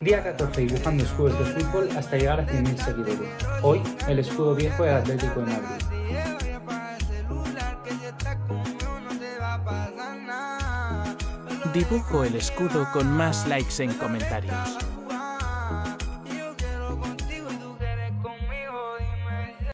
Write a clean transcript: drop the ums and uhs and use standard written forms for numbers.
Día 14 dibujando escudos de fútbol hasta llegar a 100.000 seguidores. Hoy, el escudo viejo del Atlético de Madrid. Dibujo el escudo con más likes en comentarios.